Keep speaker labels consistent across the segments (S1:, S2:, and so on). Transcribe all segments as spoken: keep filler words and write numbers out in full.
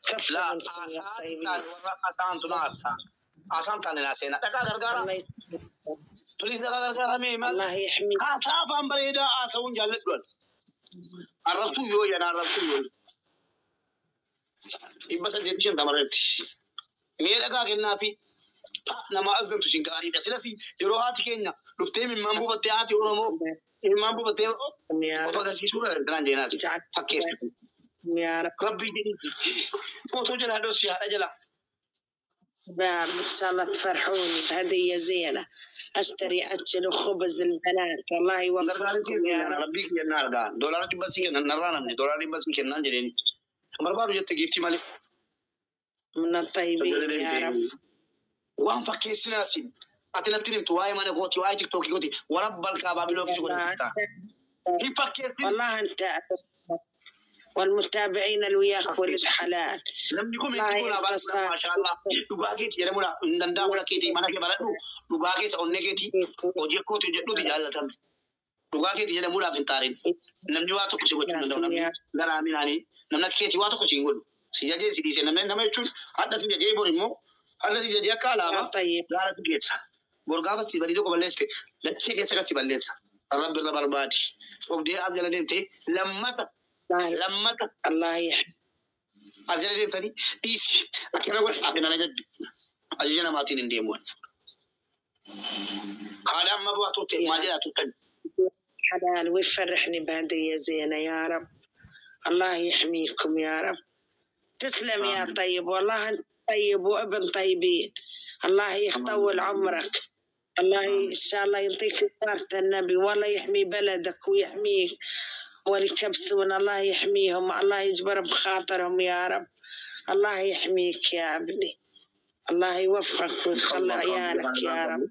S1: لا طيبين عسان تناسا عسان تناسينا دكا غرغرا بليز دكا غرغرا مي الله يحمي ها تافان بريدا اسون جالس دول عرفتو يو يا عرفتو يو يبس ديتشن تمرت مي دكا كنا في نما ازنتو شينكاري دسلسي يروحات كينيا دفتي من مامبو بتياتي ورمو مامبو بتي يا رب بس شو دران دينا حكيس يا ربي صوتو جنا دوس يا رجلا شباب ان شاء الله تفرحوني بهديه زينه اشتري اكل وخبز البنات والله يوفقكم يا ربي يا نار دولار بس كنا نرانا دولار بس كنا نجرين مر بارو جت جيفتي مالك من الطيبين يا رب وان فكي سناسين اتلتين تواي مانه غوتي واي تيك توك غوتي ورب الكعبه بلوكي تقول في فكي والله انت والمتابعين اللي وياك ولد حلال لم يكن يقول ما شاء الله دباغيت يرمنا نندا ولا كيتي مانا كبرادو دباغيت اون نيجيتي وجيكو تجدو دجالتام دباغيت يرمنا في تارين نم يواتو كشي وجو نم غرا ميناني نم كيتي واتو كشي ngol sijaje sidise name name chul hadda sijaje borimo hadda sijaje kala ba طيب غارا تجيسا borgaba ti bari do ko baleste lacce ke saka si ballesa rabbi rabarbadi fogde adela dente lamata لما الله يحفظ أجل تاني إيش أكيد أقول أبينا نجد أجينا ما تين ديمون هذا ما بواتو تي ما جاء تكن حلال ويفرحني بهدية زينة يا رب الله يحميكم يا رب تسلم يا طيب والله أنت طيب وابن طيبين الله يطول عمرك الله إن شاء الله يعطيك بارك النبي والله يحمي بلدك ويحميك والكبسون الله يحميهم الله يجبر بخاطرهم يا رب الله يحميك يا ابني الله يوفقك ويخلي عيالك يا رب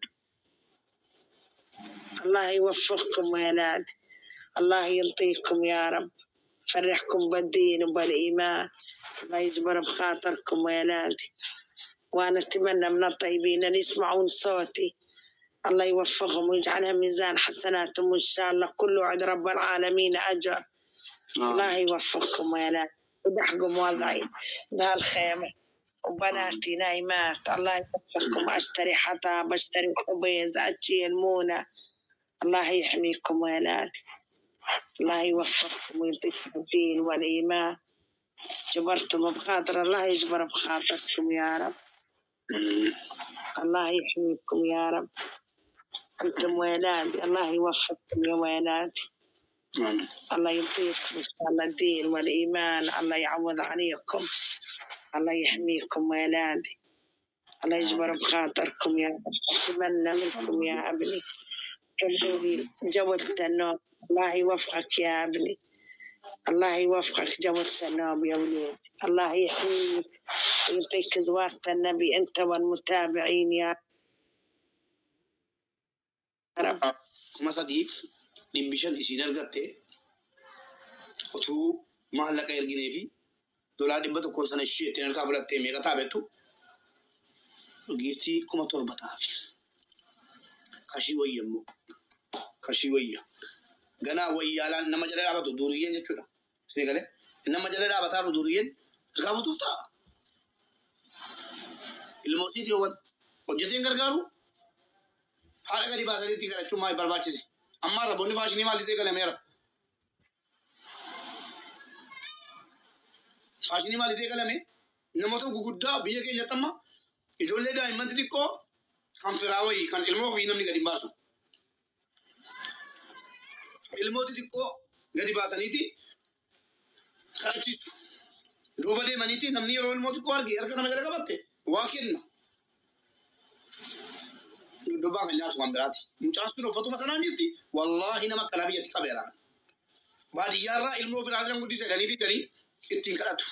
S1: الله يوفقكم يا ولاد الله يعطيكم يا رب فرحكم بالدين وبالإيمان الله يجبر بخاطركم يا ولادي وأنا أتمنى من الطيبين أن يسمعون صوتي الله يوفقهم ويجعلها ميزان حسناتهم وإن شاء الله كله عند رب العالمين أجر آه. الله يوفقكم يا لا ودحكم وضعي بهالخيمة وبناتي نايمات الله يوفقكم أشتري حطاب أشتري خبيز أشي المونة الله يحميكم يا لا الله يوفقكم ويعطيكم الدين والإيمان جبرتم بخاطر الله يجبر بخاطركم يا رب الله يحميكم يا رب أنتم ولادي الله يوفقكم يا ولادي الله يعطيكم إن شاء الله الدين والإيمان الله يعوض عليكم الله يحميكم ولادي الله يجبر بخاطركم يا رب أتمنى منكم يا ابني كملي جودة النوم الله يوفقك يا ابني الله يوفقك جودة النوم يا وليد الله يحميك ويعطيك زوارة النبي أنت والمتابعين يا رب كما صديق ديمبيشن إسيدر قطة وتو محلك يلقيني في دولار ديمبتو كونسان الشيء تنال كابلات تيمي كتابتو وجيتي كما تربطها في كشي ويمو كشي ويا غنا ويا لا نما جرى رابطو دوريين يچودا سيغله نما جرى رابطا دوريين رابطو فتا الموسيقى يوم وجدين غرغارو حاله غريب على دي كده چوماي برباچي اما ربوني فاشني مالي دي كده ميرا فاشني مالي دي كده مي نموتو غوغدا بيه كي يتما يجولي دا ايمن دي كو كان فراوي كان المو في نمني غدي باسو المو دي كو غدي باسانيتي خاچيسو روبا دي منيتي نمني رول مو دي كو ارغي اركنا مجرا كبته واكن دوبا خنجات وامبراتي مچاسو فتو مثلا نيتي والله انما كلابيه كبيرا بعد يارا المو في العالم قدي سدني في تري اتين كراتو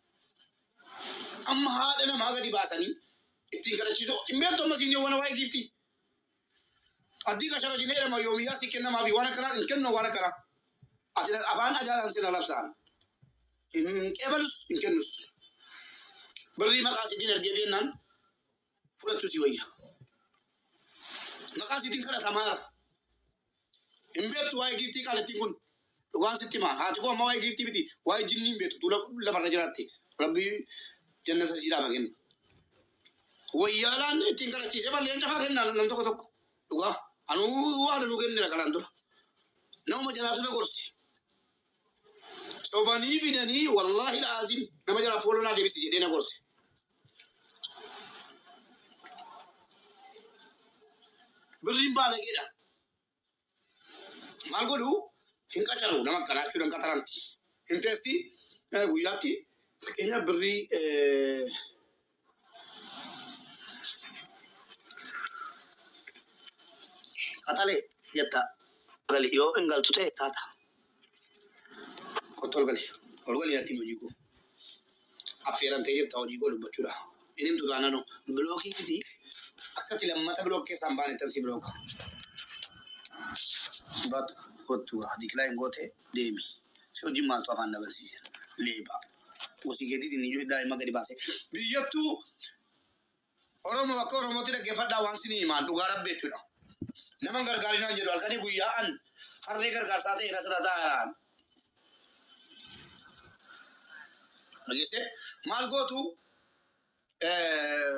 S1: اما هذا انا ما غدي باساني اتين كراتيزو امبيتو مسيني وانا واي جيفتي ادي كشرو جنيه ما يوميا سكنا ما في وانا كلا ان كنو وانا كلا اجل افان اجل انسنا لبسان ان كبلس ان كنس بري ما قاصدين الجبينن فلتو سيويا ما قاصدين كلا تمارا امبيت واي جيفتي قال تيكون وان ستي ما هاتكو ما واي جيفتي بيتي واي جنين بيتو تولا لا فرجاتي ربي جنة سجيرة بقين ويالان تينكال تيسي بالي أنت خاكنا لم تكو تكو وا أنو واحد نوكين لك كلام نوم جلاتنا كرسي سوباني في دني والله العظيم نما جلا فولونا دي بيسي دينا كرسي برين بالا كده مالكو دو هنكا تلو نما كنا شو نكا ترانتي هنتسي وياتي كنا بري كتالي يتا قال يو انقل تته تاتا قتل قال قال ياتي مجيكو أفيران تيجي تاوجي قالوا بتشورا إنهم تدانا نو بلوكي كذي أكتر لما تبلوك كسامبان تنسي بلوك بات خطوة هذيك لا ينقطع ديمي شو جمال طبعا نبسي ليبا وسي كذي تنيجي دائما كذي باسه بيجتو orang mau aku orang mau tidak gefat dawan sini man tu garab betula nama gar-gari nang jadi alkani guyaan hari gar-gar sate ina seratan lagi se mal go tu eh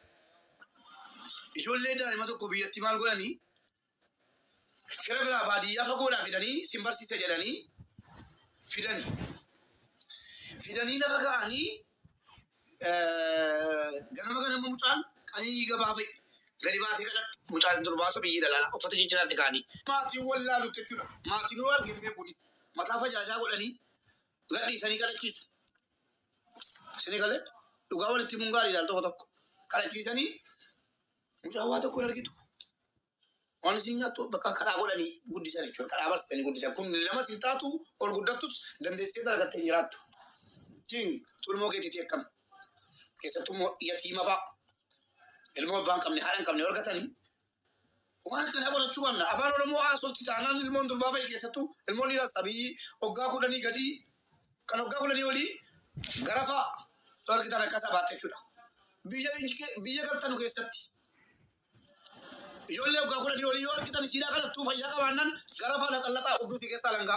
S1: ijolle da ima to kubiyati mal go ni kera bela badi ya fa go la fidani simbarsi se jadani fidani fidani la baga ani eh ganama ganama mutan kani gababe غريباتي كذا مشاهد درباسة بيجي لا لا أفتح جينا تكاني ما تي ولا لو تكنا ما تي نوار كم يكوني ما تافا جاجا ولا ني غادي سني كذا كيس سني كذا لقاول تيمونغاري دال تو تو كذا كيس سني مشاهد كولا كيتو وانا سينيا تو بكا كذا ولا ني غودي سني كذا كذا بس سني غودي سني كون لما سيتاتو أو غوداتوس دم دسيتا كذا تيراتو تين تقول موجي تيتكم كيسة تو يتيما با ilmo ban kam ni halan kam ni orgatani wana kana bola chuana afano do mo aso titanan ilmo ndur baba ke satu ilmo ni la sabi ogga ko dani gadi kan ogga ko dani wali garafa sorgita na kasa batte chuda biya inke biya galtanu ke satti yolle ogga ko dani wali yor kitani sida kala tu fayya ka wanan garafa la tallata ogdu fi ke salanga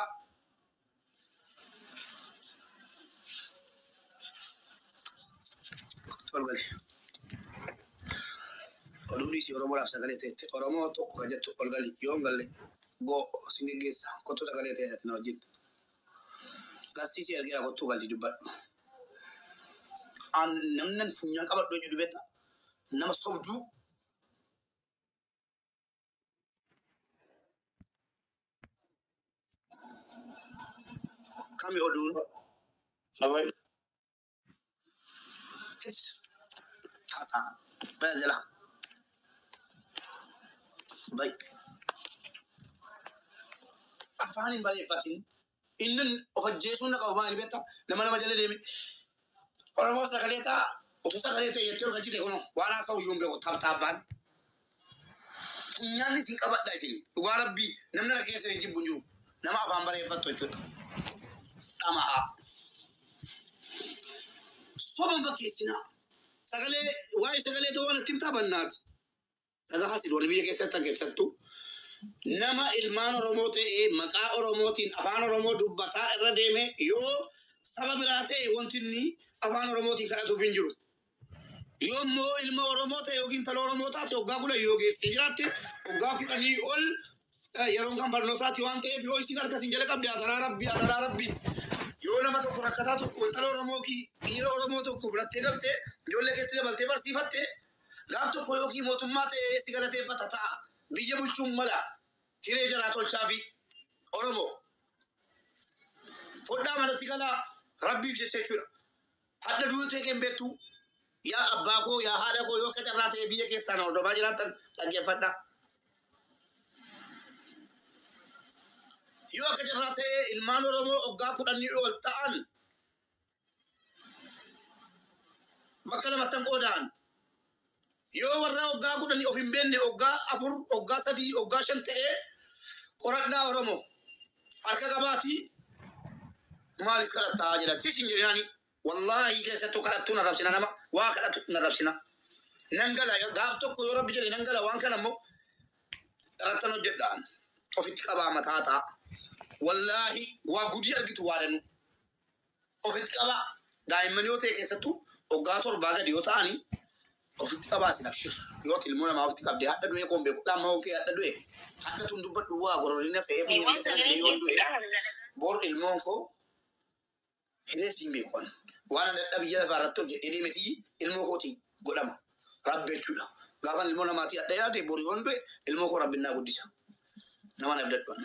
S1: tolgal Oruli si oromo la sagale tete oromo to ko jetto olgali yongalle go singegesa ko to sagale tete no jid gasti si agira ko to gali dubat an namnan funya ka baddo ju beta nama sobdu kami odun awai tasa bajala baik afani balik patin innen o jesu na ka wani beta nama nama jale demi orang mau sakaleta otu sakaleta yetel gaji de kono wana saw yumbe ko tab taban nyani sin kabat dai sin warabbi namna ke sen jibunju nama afan bare patto chut sama soban bakesina sagale wai sagale to wana tim tabanat هذا حاصل ولا بيجي كسرت كسرتو نما إلمان رموته إيه مكا رموتين أفان رموت بتا الردمه يو سبب راسه وانتني أفان رموتين كلا تفنجرو يوم مو إلما رموته يوكين تلو رموتا تيوغا كلا يوغي سجرات يوغا كلا ني أول يرون كم برنوتا تيوانته في هوي سينار كسينجلا كم بيادرا ربي أدرا ربي يو نما تو كركتا تو كنتلو رموكي إيرو رموتو كبرت تلبته جولة كتير بلته برسيفته Gato koyo ki motumate sigarate patata biye bulchum mala kire jara tol chafi oromo oda marati kala rabbi je chechura hadda duute ke betu ya abba ko ya hada ko yo katarate biye ke sano do bajira tan tagge fata yo katarate ilman oromo ogga ko danni do ta'an makala matan kodan yo warra ogga ko dani ofin benne ogga afur ogga sadi ogga shante qoradda oromo arka gabati malik kala tajira tishin jirani wallahi kesa to kala tuna rabsina nama wa kala tuna rabsina nangala ya gafto ko rabbi jeli nangala wan kana mo ratano jeddan ofit kaba matata wallahi wa gudi argitu wadanu ofit kaba daa'imman yoo ta'e keessattuu waggaa torbaa gadi yoo ta'anii ofitti qabaasin abshir yoo ilmoo namaa ofitti qabdee hadda du'ee koon beeku dhamma okee hadda du'e hadda tun dubbadhu waa gororina fe'ee funyaan keessa jedhee yoon du'e bor ilmoon koo hiree siin beekuan waan dadha biyya lafaa irratti hojjedhee deemeti ilmoo kooti godhama rabbi jechuudha gaafa ilmoo namaatii hadda yaade bor yoon du'e ilmoo koo rabbinnaa guddisa nama nabdadhuan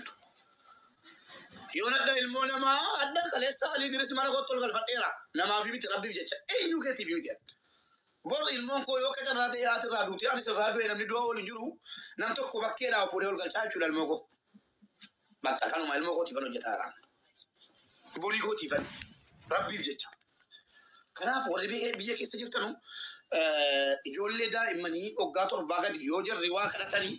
S1: yoon hadda ilmoo namaa hadda kaleessa alii diris mana kootti ol galfadheera namaa fi miti rabbiif jecha eenyu keetii fi miti bor ilmoon koo yoo kacarraa ta'e haati irraa duuti anis irraa du'e namni du'a waliin jiru nam tokko bakkeedhaa fuudhee ol galchaa jechuudha ilmoo koo bakka kanuma ilmoo kootiifan hojjetaa jiraan borii kootiifan rabbiif jecha kanaaf warri biyya keessa jirtanu ijoollee daa'immanii waggaa torbaa gadi yoo jarri waa kadhatanii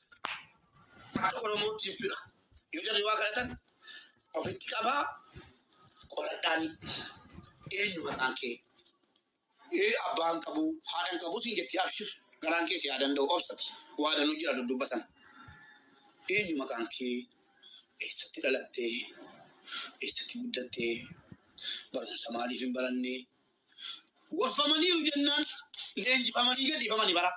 S1: akka oromootti jechuudha yoo jarri waa kadhatan ofitti qabaa qoradhaanii eenyu maqaan kee ee abbaan qabu haadhan qabu siin jetti abshir garaan kee si yaadanda'u obsati waa danuu jira dudduba sana eenyu maqaan kee eessatti dhalattee eessatti guddattee barumsa maaliif hin barannee gorfamaniiru jennaan leenjifamanii gadhiifamanii bara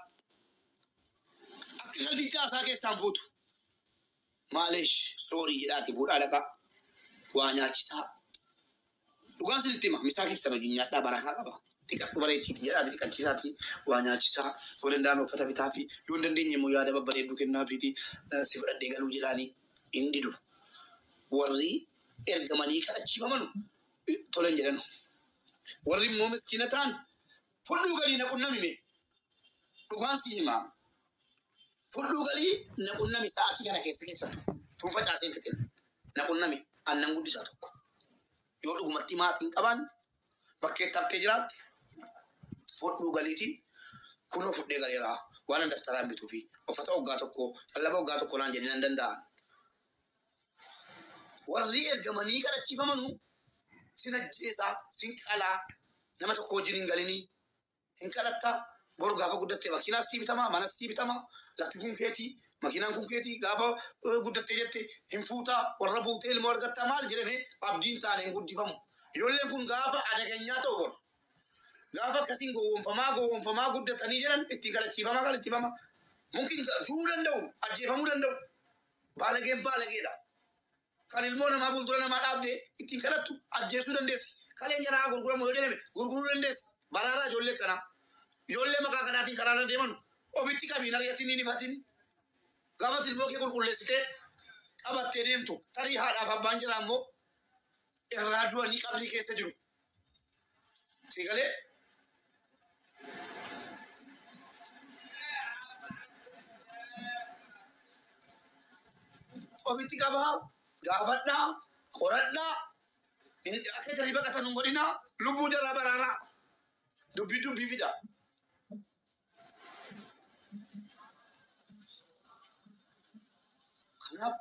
S1: akka qalbii caasaa keessaan fuutu maaleesh soorii jedhaati fuudhaa dhaqaa waa nyaachisaa dhugaan sinitti hima misaa keessan hojii nyaadhaa barakaa qaba dhiqadhu bareechiti jedhaati dhiqachiisaati waa nyaachisaa yoo danda'ame uffata bitaa fi yoo hin dandeenye immoo yaada babbareedduu kennaafiiti si fudhadhee galuu jedhaanii hin didu warri ergamanii kadhachiifamanu tolan jedhanu warri immoo miskiina ta'an fudhuu galii na qunnamime dhugaan si himaa fudhuu galii na qunnami sa'aatii kana keessa keessattu tun facaasee fitin na qunnami annan guddisaa tokko yoo dhugumatti maatiin qaban bakkeetti haftee jiraatte fudhuu galiitiin kunoo fudhee galeeraa waan daftaraan bituu fi uffata waggaa tokko callaba waggaa tokko naan jedhanii nan danda'an warri ergamanii kadhachiifamanu sin ajjeesaa sin qalaa nama tokko wajjin hin galinii hin kadhattaa boru gaafa guddattee makiinaa sii bitamaa mana sii bitamaa lafti kun keetii makiinaan kun keetii gaafa guddattee jette hin fuutaa warra fuutee ilmoo argattaa maal jedhame abdiin taane hin guddifamu ijoolleen kun gaafa adaganyaa ta'u boru gaafa akkasiin gowwoomfamaa gowwoomfamaa guddatanii jiran ittiin kadhachiifamaa kadhachiifamaa mungkin du'uu danda'u ajjeefamuu danda'u baalageen baalageedha kan ilmoo namaa fuuldura namaa dhaabdee ittiin kadhattu ajjeesuu dandeessi kaleen jaraa gurguramu yoo jedhame gurguruu dandeessi baraaraa ijoollee kanaa ijoollee maqaa kanaatiin karaarra deemanu ofitti qabiin ari'atiin hin ifatin gaafa ilmoo kee qulqulleessitee qabattee deemtu tarii haadhaaf abbaan jiraa immoo irraa du'anii qabrii keessa jiru si galee ofitti qabaa gaafadhaa qoradhaa akka jalli baqatan hin godhinaa lubbuu jalaa baraaraa dubbii dubbii fida kanaaf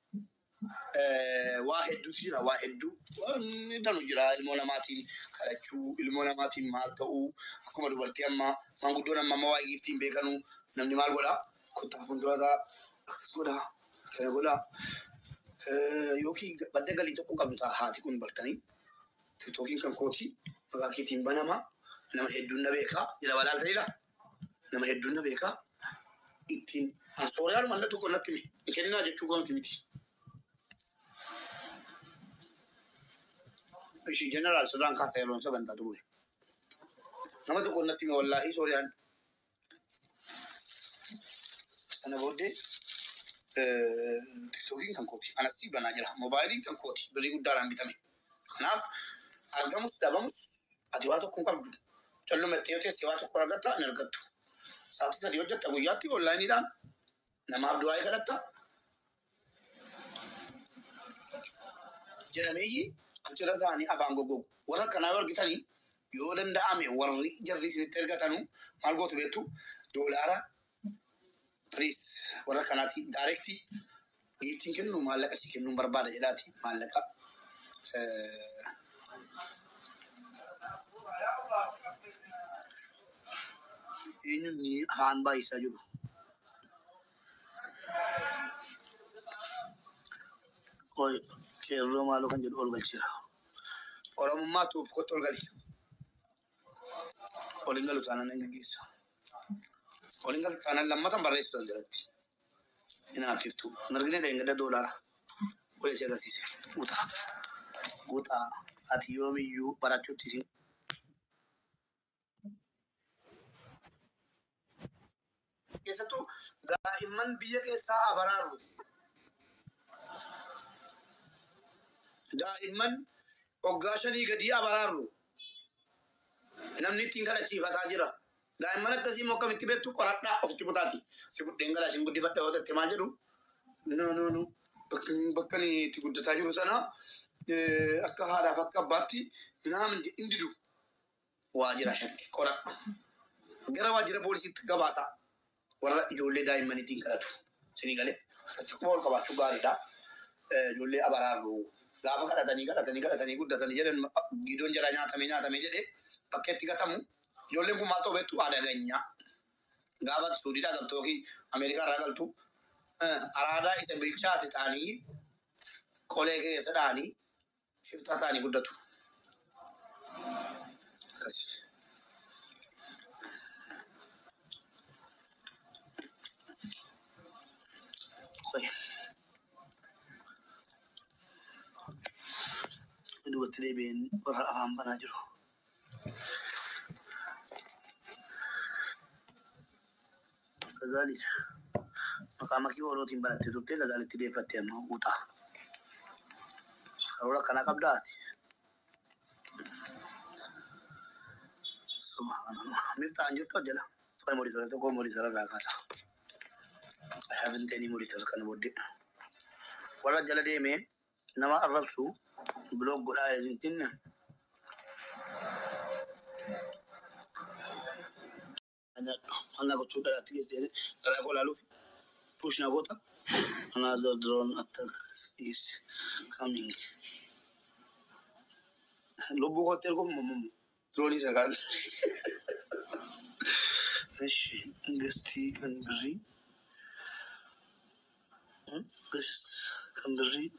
S1: waa hedduutu jira waa hedduu waan danu jira ilmoo namaatiin kadhachuu ilmoo namaatiin maal ta'uu akkuma dubartii amma maanguddoon amma amma waa giiftiin beekanuu namni maal godhaa kottaa fuuldurataa akkas godhaa kana godhaa yookiin badda galii tokko qabdu ta'a haati kun bartanii tiktookiin kan kooti maqaa keetiin banama nama hedduun na beekaa jala balaa ta'edha nama hedduun na beekaa ittiin an sooriyaan manna tokko natti mi hin kenninaa jechuu goonti miti. Ishii jeneraal sodaan kaata yeroon sagantaa ture nama tokko natti mi wallaahi sooriyaan sana booddee tiktookiin kan kooti anatti banaa jira moobaayiliin kan kooti birrii guddaadhaan bitame kanaaf argamus dhabamus ati waa tokko hin qabdu callumattee yoo teessee waa tokko argatta hin argattu sa'aatii sadii hojjetta guyyaatti onlaayiniidhaan namaaf du'aa kadhatta jedhameeyyi achirra ta'anii afaan goggogu warra akkanaa yoo argitanii yoo danda'ame warri jarri isinitti ergatanu maal gootu beektu doolaara piriis warra kanaati daarekti ittiin kennu maallaqa si kennuun barbaada jedhaati maallaqa eenyunni haan baay'isaa jiru qeerroo maaloo kan jedhu ol galcheera oromummaa tuuf kottu ol gali ولين قالوا تعالى ننجز ولين قالوا تعالى لما تنبريس بالجلتي هنا فيفتو نرجع نرجع دولار ولا شيء كذي وتا وتا أتيوم يو براتشو تيجي كيساتو دائما بيجي كيسا أبرارو دائما أوغاشني كدي أبرارو نمني تينغلا تيفا تاجرا دائما نكتسي موكا متبتو كوراتا أفتي بتاتي سيبو تينغلا سيبو دي بتة هذا تماجرو نو نو نو بكن بكني تقول تاجرو سنا أكا هذا فكا باتي نعم إنديدو واجرا شك كورا غير واجرا بوليسي تجاباسا ورا جولي دائما نتينغلا تو سنيغالي تسكول كباشو غاري دا جولي أبرارو gaafa kadhatanii kadhatanii kadhatanii guddatanii jedhan gidoon jala nyaatamee nyaatamee jedhee bakkeetti gatamu ijoolleen kun maal ta'u beektu aadaa ganyaa gaafa suudiidhaa galtu yookiin ameerikaa irraa galtu araadaa isa bilchaate ta'anii qolee keessa dha'anii shiftaa ta'anii guddatu. dua telebin orang awam mana juru. Kazali, makam kaki orang timbalan itu tu kazali tiba patiam uta. Kalau orang kanak abdat. Subhanallah. Mifta anjur tu aja lah. Kau monitor tu kau monitor ada kasa. I haven't any monitor kan body. Walau jalan dia me, nama Arab su. بلوك قول آية زنتنا أنا أنا قلت شو ده تيجي تيجي ترى أقول ألوف push نقطة another drone attack is coming لو بقول تلكم مم drone يسكان إيش قصتي كان بري قصت كان بري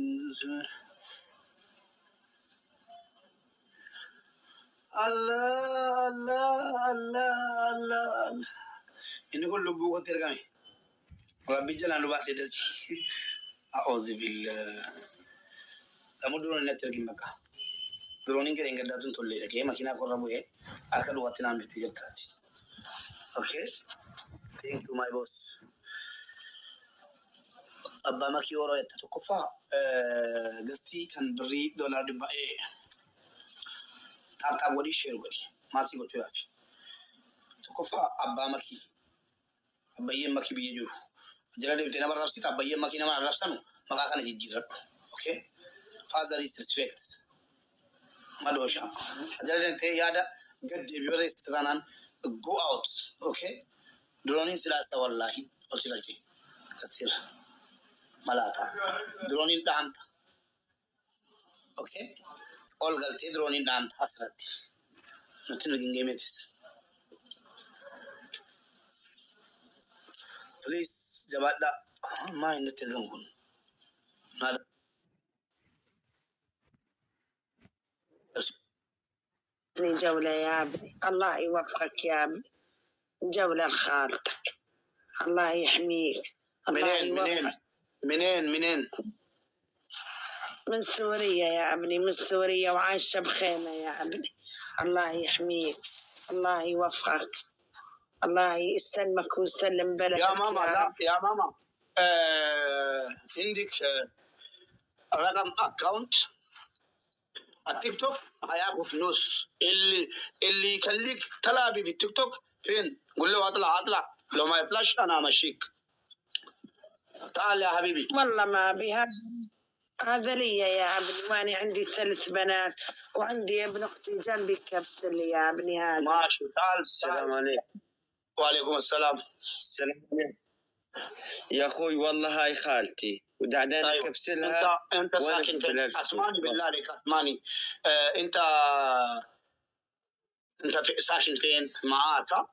S1: الله الله الله الله ini kau lubu kau terkami kalau bicara lubu ada deh auzubillah kamu dulu ni terkini maka dulu ni kerana kita tu tolak lagi makina kau rabu eh akan luat nama itu jadi okay thank you my boss abba maki orang itu kufa gasti kan beri dolar di bae Tap wadi share wadi masih kau curah. Tukufa abba maki, abba ye maki biye juru. Jadi dia tena baru sih abba ye maki nama Arab sanu, maka kan jijirat. Okay, father is respect. Madosha. Jadi dia ya ada get di luar restoranan go out. Okay, droning silasa wallahi, or silaji. Kasir malata. Droning danta. Okay. All galte drone dan hasrat nothing looking game it please jabada ma ina tegangun nada
S2: جولة يا ابني الله يوفقك يا ابني جولة لخالتك الله يحميك الله
S1: يوفقك منين منين
S2: من سوريا يا ابني من سوريا وعايشة بخيمة يا ابني الله يحميك الله يوفقك الله يسلمك ويسلم بلدك
S1: يا ماما يا, لا يا ماما آه عندك آه رقم اكاونت التيك توك هياخد فلوس اللي اللي يخليك تلعبي في التيك توك فين قول له اطلع اطلع لو ما يطلعش انا امشيك تعال يا حبيبي
S2: والله ما بها هذا لي يا ابني وأنا عندي ثلاث بنات وعندي ابن أختي جنبي كبسل يا ابني هذا
S1: ماشي تعال
S3: السلام عليكم
S1: وعليكم السلام
S3: السلام عليكم يا أخوي والله هاي خالتي ودعدانا
S1: أيوة.
S3: كبسلها
S1: أنت أنت ساكن فين؟ أسمعني بالله عليك أسمعني آه أنت أنت في ساكن فين معاها؟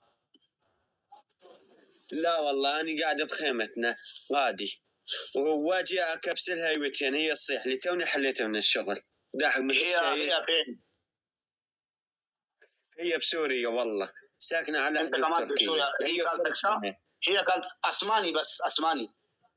S3: لا والله أنا قاعد بخيمتنا غادي وواجي أكبسلها يوتين هي الصيح اللي توني حليتها من الشغل داحق من
S1: هي
S3: الشيء
S1: هي فين؟
S3: هي بسوريا والله ساكنة على
S1: انت
S3: حدود
S1: كمان
S3: تركيا.
S1: بسوريا. هي كانت تكسا، هي كانت اسماني بس اسماني.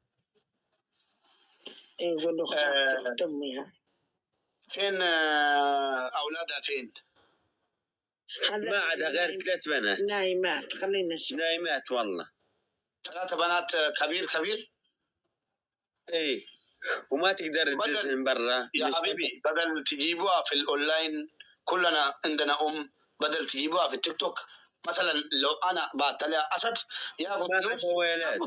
S2: يقولوا
S1: آه،
S2: أمي
S1: فين آه، اولادها فين؟
S3: ما عدا غير ثلاث بنات
S2: نايمات. خلينا نشوف.
S3: نايمات والله.
S1: ثلاثة بنات آه، كبير كبير.
S3: ايه وما تقدر
S1: بدل-
S3: تدزن برا.
S1: يا حبيبي بدل تجيبوها في الاونلاين، كلنا عندنا ام، بدل تجيبوها في التيك توك مثلا. لو انا بعت لها اسد ياخذ
S3: ما
S1: نص
S3: عندها ولاد.
S1: ياخذ.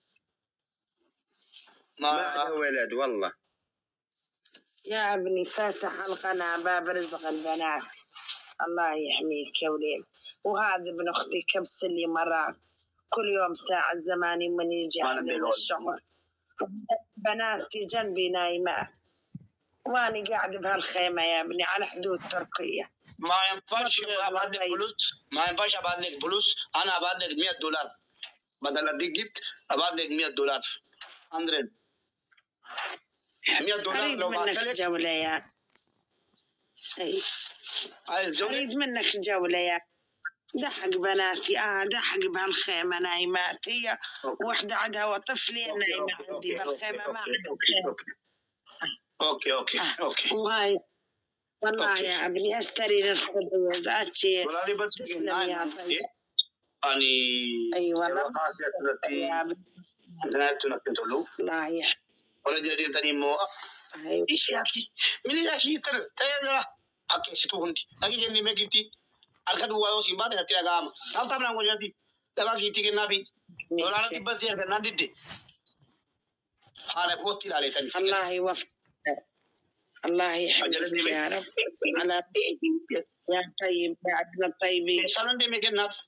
S3: ما عندها ولاد والله.
S2: يا ابني فاتح القناة باب رزق البنات. الله يحميك يا وليد. وهذا ابن اختي كبس اللي مرات كل يوم ساعة زماني من يجي
S1: ما
S2: من
S1: نبي
S2: الشغل. بناتي جنبي نايمات واني قاعد بهالخيمة يا ابني على حدود تركيا.
S1: ما ينفعش ابعت لك فلوس، ما ينفعش ابعت لك فلوس. انا ابعت لك مية دولار بدل اديك جبت، ابعت لك مية دولار. مية دولار
S2: اريد
S1: لو بعت
S2: منك
S1: لك.
S2: جولة يا اي
S1: عايز جولة؟
S2: اريد منك جولة يا دحق بناتي. اه دحق بهالخيمة نايمات. هي وحدة عندها وطفلين نايمة عندي بالخيمة ما عندها
S1: اوكي اوكي اوكي اوكي.
S2: وهاي والله
S1: أوكي.
S2: يا ابني اشتري نسخة بيزاتشي.
S1: والله بس
S2: تسلم يا طيب.
S1: اني
S2: اي والله
S1: يا
S2: يا ابني
S1: زنات نكتب له
S2: الله يحفظك.
S1: ولا جدي تاني مو
S2: أيوة.
S1: ايش يا اخي من يا اخي ترى ترى اكيد شتو هندي لكن جني ما جبتي الكد هو يوسي بعد نتيجة كام نعم طبعا نقول جدي لكن كيتي كنا في ولا نتيجة بس يا كنا ندي أنا فوتي عليه تاني.
S2: الله يوفقك. الله يحفظك يا رب. على يا طيب يا عبد الطيبين.
S1: سلام دي ممكن نف.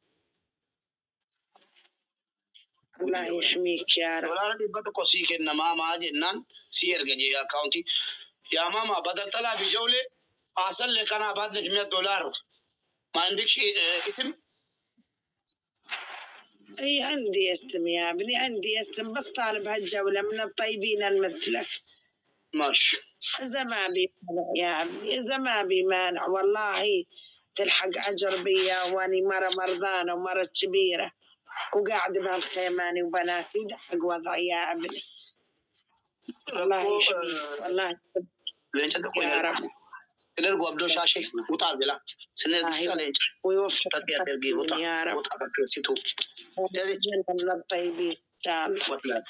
S2: الله يحميك يا رب.
S1: ولا نتيجة بتو كوسي كنا ما ما جنان سير جدي يا كاونتي يا ماما بدل طلع في جولة أصل لك أنا بعد لك مية دولار ما عندك شيء اسم؟
S2: اي عندي اسم يا ابني عندي اسم بس طالب هالجولة من الطيبين المثلك.
S1: ماشي.
S2: إذا ما بي يا ابني إذا ما بي مانع والله تلحق أجر بيا واني مرة مرضانة ومرة كبيرة وقاعد بهالخيماني وبناتي ودحق وضعي يا ابني. الله يحميك والله يا رب.
S1: تلقى عبدو شاشي وطال بلا سنة سنة
S2: ويوفقك يا رب. من الطيبين إن شاء الله.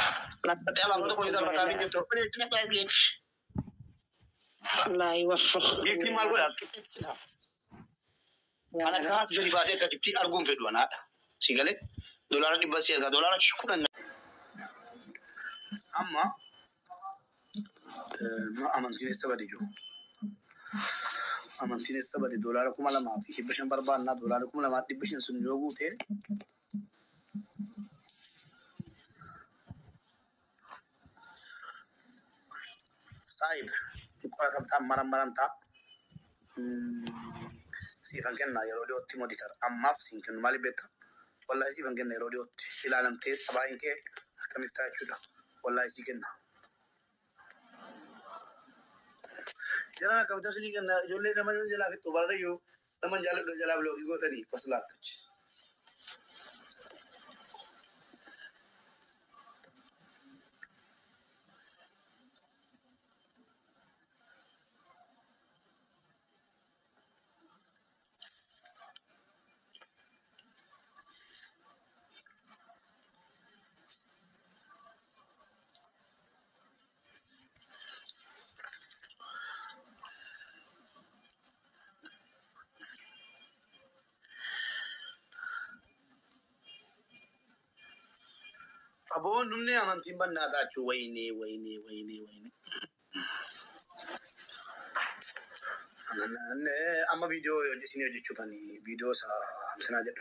S2: الله يوفقك.
S1: أنا كات جري بعدين كتبتي أرجون في الدوانة سيقله دولار دي بس يا دولار شكرا. أما ما أمانتني سبعة جو أمانتني سبعة دولار كم على ما في بشن بربان نا دولار كم على ما تبي بشن سنجوجو ته صاحب تقول كم تام مرام مرام تا سيفان كنا يرودي أوتي موديتر أما فين كنا مالي بيتا والله سيفان كنا يرودي أوتي إلى لم تيس سبعين كه كم يفتح شودا والله سيكنا جانا كم تسلي كنا جولي نمازن جلا في توبار ريو نمان جالب لو جلاب لو يقول تاني فصلات أبو نمني أمانتي بنا تاجو ويني ويني ويني ويني أنا أنا أما فيديو يجسني يجي تشوفني فيديو سا أنتنا جد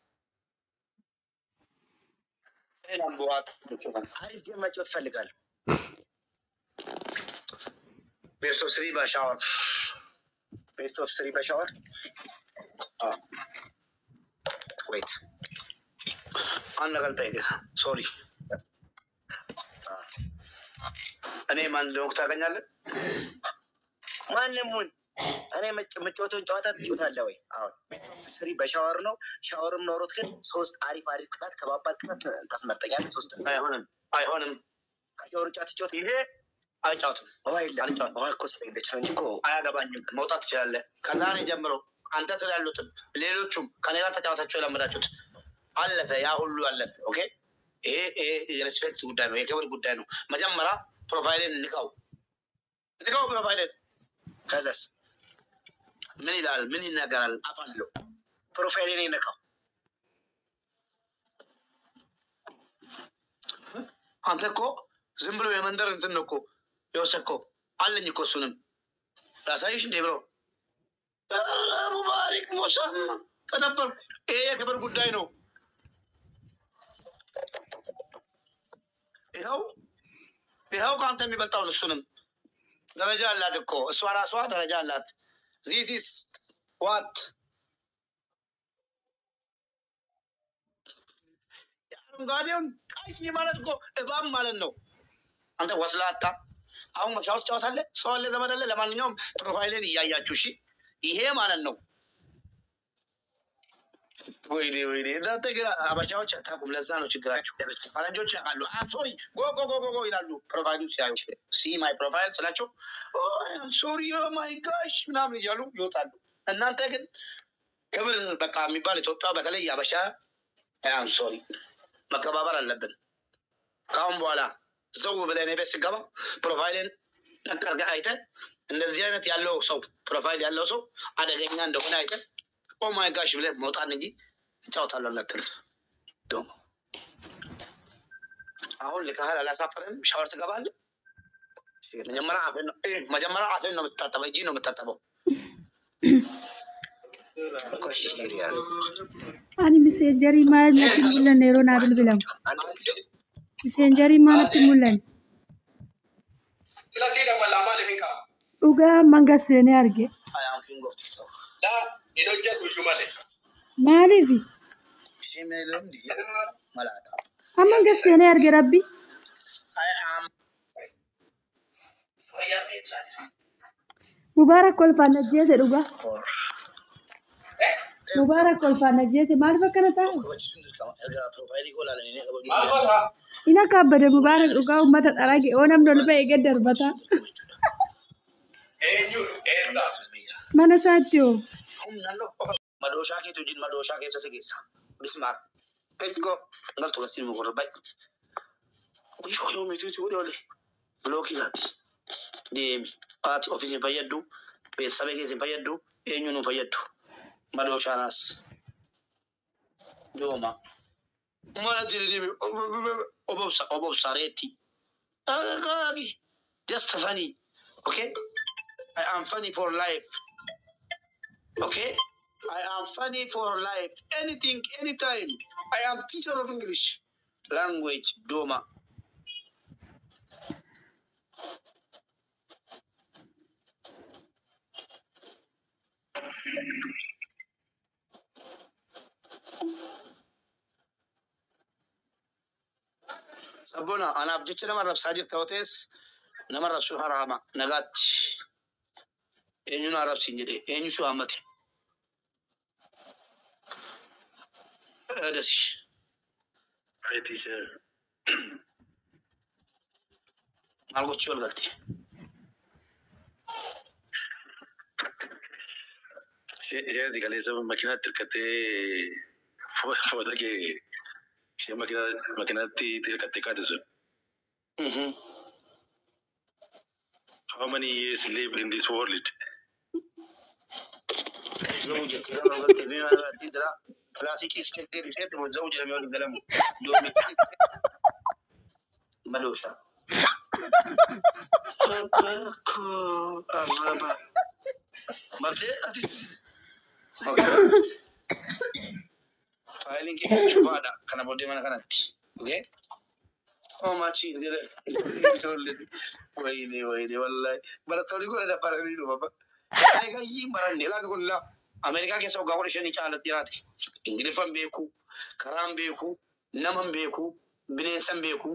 S1: إيه نبوات تشوفن
S4: عارف كيف ما تفعل قال
S1: بيستو سري باشاور
S4: بيست اوف ثري بشاور.
S1: آه
S4: ويت
S1: أنا قلت إيه سوري أنا ما عندي وقت أغني
S4: ما نمون أنا مت متوتون جواتات جوتها لوي أهون سري بشاورنا شاورم نورت كن صوت عارف عارف كذا كبابات كذا تسمعت يعني صوت
S1: أي هونم أي هونم
S4: شاور جات جوت
S1: إيه أي جاتهم
S4: هاي لا هاي كوسري بتشنجكو
S1: أي هذا بانيم موتات شاله كناني جمرو أنت سر اللوتن ليلوتشم كنيرا تجاوت شو لما رجوت الله في يا هولو الله أوكي إيه إيه respect قدامه إيه كبر قدامه مجمرة بروفايلين نكاو نكاو بروفايلين
S4: كذاس
S1: من يلال من ينقل أفعله
S4: بروفايلين نكاو
S1: أنت كو زمبلو يمندر أنت نكو يوسكو الله نيكو سنن لا سايش ديبرو الله مبارك مسمى تدبر إيه كبر قدامه إيهو إيهو كان تمي بلتاون السنن درجة لا تكو سوارا سوار درجة لا this is what قادم كاي مالك كو إبام مالنو أنت وصلت أو ما شاوس شاوس هلا سؤال لذا بدل لما اليوم بروفايلين يا يا تشوشي إيه مالنو ويدي ويدي لا تقرأ أبى شاوس تاكم لزانو تقرأشوا أنا جوتش قالوا I'm sorry go go go go go يلالو بروفايلين سيايو see my profile سلاشوا oh I'm sorry oh my gosh نعم يجالو يوتالو أن أنت كن كبر بقى ميبالي توبا بتلاقي يا باشا I'm sorry ما كبابر اللبن كام بوالا زو بدأني بس كبا بروفايلين نكر جايته النزيانة يالله صو بروفايل يالله صو ada gengan dok naik oh my gosh beli motor niji jauh terlalu letter dong ahun leka hal ala safaran shower tegabal majamara afen eh majamara afen no mtataba jino mtataba
S5: ani messengerii maal natti mul'anne yeroo naa bilbilamu messengerii maal natti mul'anne dhugaa manga seenee arge maaliifi manga seenee arge rabbi mubaarak kolfaan ajjeese dhugaa mubaarak kolfaan ajjeese maaliif akkana taa'e ina kabbade mubaarak dhugaa ummata dharage oo namni ol ba'e gad darbata mana isaatti hoo
S1: madosha ke to jin madosha ke sa sigesa bismar petgo ngal to gasin mo ko bay ko yo mi tuti wodi wala bloki lati demi party office ni fayaddu be sabe ke sin fayaddu e nyunu fayaddu madosha nas doma mala diri dimi obobsa obobsa reti agagi just funny okay I am funny for life okay I am funny for life. Anything, anytime. I am teacher of English language. Doma. Sabuna, ana abdichi nama rab sajid tawates, nama rab suharama nagat. Enyu na rab sinjede, enyu su amati. That's
S6: Hi, teacher.
S1: I'll go to your
S6: Yeah, the Galisa Makina Tricate for the gay. She Makinati Tricaticatis. How many years live in this world?
S1: Classic is taken the set with Zoja and Galam. Madosha. But at this. Filing Chuvada, Canabodima Canati. Okay? How much is it? Wait, wait, wait. But I told you that Paradino. I got you, Marandela. America ke so gawar shani cha alat dirati ingilifan beku karam beku naman beku binesan beku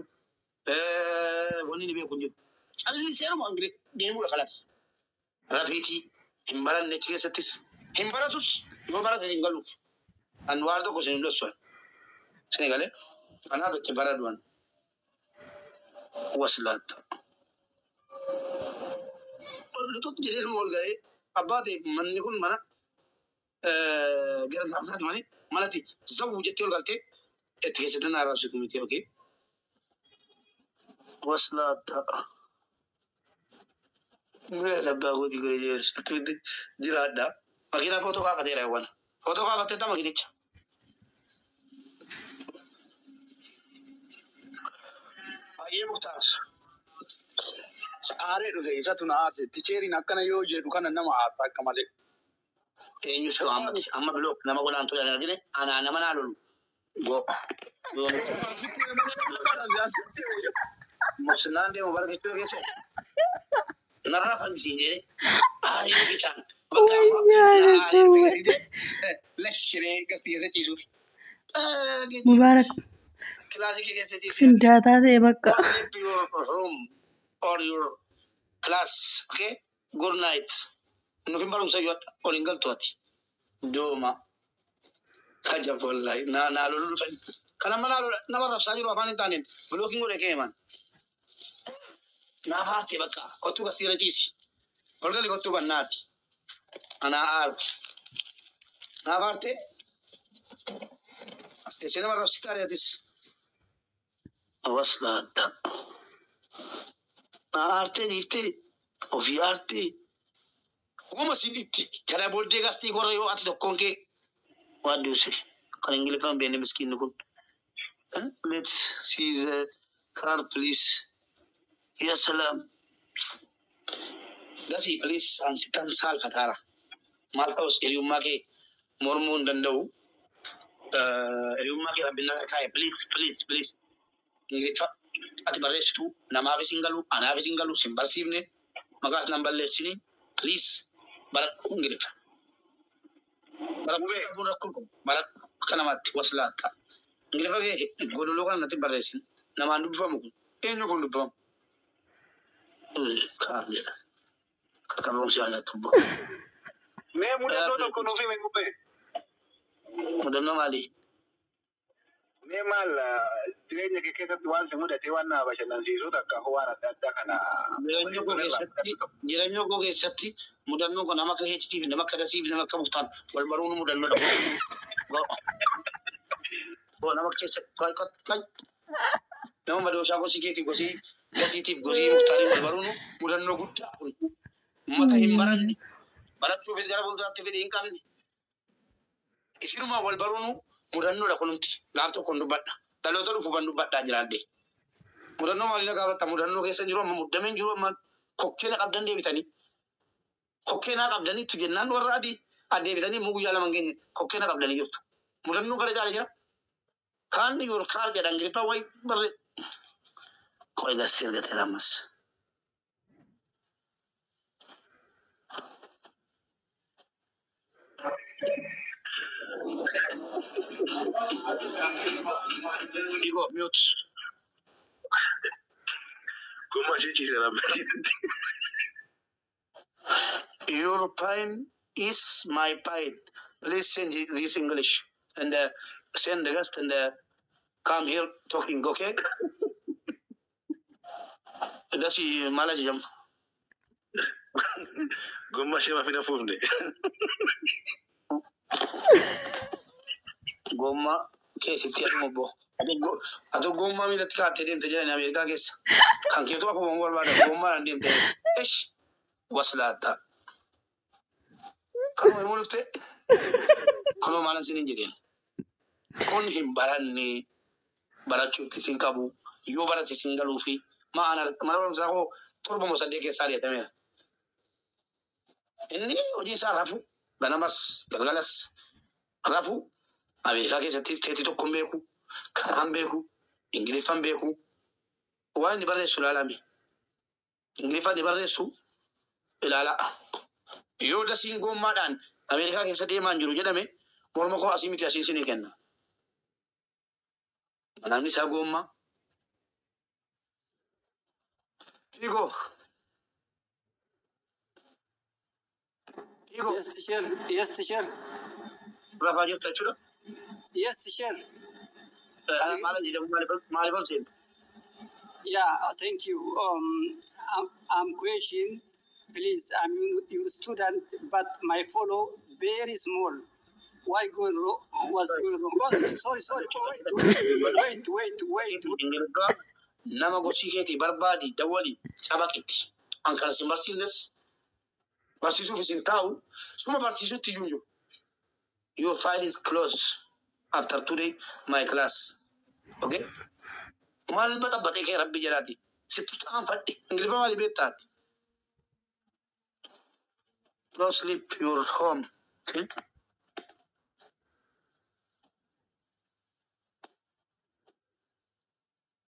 S1: eh woni ni beku ni alli seru angri demu khalas rafiti Himbaran ne chike satis. Himbaratus yo barate hingalu. Anwar do ko sen loswan. Senegale. Ana be baradwan. Waslat. Lutut jere mol gare. Abade man nikun mana. Eh gara fasad mani. Malati zawjati ol galte. اتكسدنا على راسك متي اوكي وصلت ما باغو دي غير سكيد ديرادا ماكينا فوتو كا كديرا وانا فوتو كا كتتا ماكينيتش اي مختار
S7: ساري دو زي جاتنا ارس تيشيري نكنا يوجي دكان نما ارسا كمالي
S1: اي نسو امبي اما بلوك نما قول انتو انا دي انا انا منالو go Musnande mubarak itu kese. Nara fansinje. Ari kisan. Bakama. Ari ide. Lashre gasti kese chizu.
S5: Mubarak.
S1: Class ke kese chizu.
S5: Sindata se bakka.
S1: Your room or your class. Okay. Good night. November unsa yot olingal tuati. Doma. Kajab wallahi na na lulu fan kana mana na marab sajiro afani tanin blocking ore keman na hati baka otu basira tisi olgali gotu banati ana ar na parte este sena marab sitare tis waslat na arte dite o vi arte como siditi kana bolde gasti gorro yo ati dokkonke. What do you say? Can English come be any miskin? Let's see the car, please. Yes, salam. That's it, please. And sit down, Sal Katara. Maltos, Eliumake, Mormon Dando. Eliumake, Abinaka, please, please, please. English at the Barestu, Namavi Singalu, Anavi Singalu, Simbasivne, Magas number lessini, please. But English. Barat kanamat waslata ngir fage godolo kan nati baresin nama ndu famu enyo ko ndu fam karle kakalo si aya tumbo
S6: me muda do ko no fi me kupe
S1: muda no mali
S6: me mal tiene que que tuan se muda te wana ba shanan zizo da ka huwa da kana
S1: jiranyo ko gesatti jiranyo ko gesatti muda no ko nama ka heti nama ka dasi nama ka mustan wal marunu muda no Bo nama kese kai kai kai. Nama madu shago siketi gosi gosi tip gosi muhtari walbarunu mudan no gutta kun. Mata himbaran ni. Barat tu fis garabul dati fidi inkam ni. Isiru ma walbarunu mudan no da kununti. Garto kondu badda. Talo talo fu bandu badda jirande. Mudan no malina gawata mudan no kese jiro ma mudamen jiro ma kokkena kabdan de bitani. Kokkena kabdani tu jennan waradi ade bitani mugu yala mangeni kokkena kabdani yurtu. Mudan no kada jara jira. Kan your car get angry pa wai bare koi da sir get ramas Igo mute
S6: como a gente será
S1: your pain is my pain. Please change this English and uh, send the guest and uh, come here talking, okay? That's the malaji jam.
S6: Gomma shema fina fufne.
S1: Gomma kesi tiya mo. Ato gomma mi latika tedin tejani Amerika kes. Kan keto ako mongol bada gomma andim te. Ish waslata. Kano mo lufte? Kano malan sinin jidin. Kon himbaranni barachu tisinkabu yo barati singalufi ma ana maro zako turbo mosadeke sari tamira inni oji sarafu banamas galgalas rafu Amerika ke sati steti to kombeku karambeku ingilifan beku wani bare sulalami ingilifan bare su ilala yo da singo madan Amerika ke sati manjuru jedame mormo ko asimiti asisini kenna Anami sa gomma. Igo. Higo.
S8: Yes, teacher. Yes, teacher.
S1: Rafaa jirtu jechuudha.
S8: Yes, teacher.
S1: Maal jedhamu maaliif ol seente?
S8: Yeah, thank you. Um, I'm, I'm question, please. I'm your student, but my follow very small. Why going wrong? Was going wrong? Oh, sorry, sorry. Wait, wait, wait, wait.
S1: Nama gochii keetii barbaadi dawwali cabaqitti. An kana sin barsiifnes barsiisuuf isin taa'u suma barsiisutti iyyuu jiru. Your file is closed after today my class. Okay? Maal baxabbaxee kee rabbi jedhaati. Sitti qaanfadhe. Ingiliffa maali beektaati? Go sleep your home. Okay?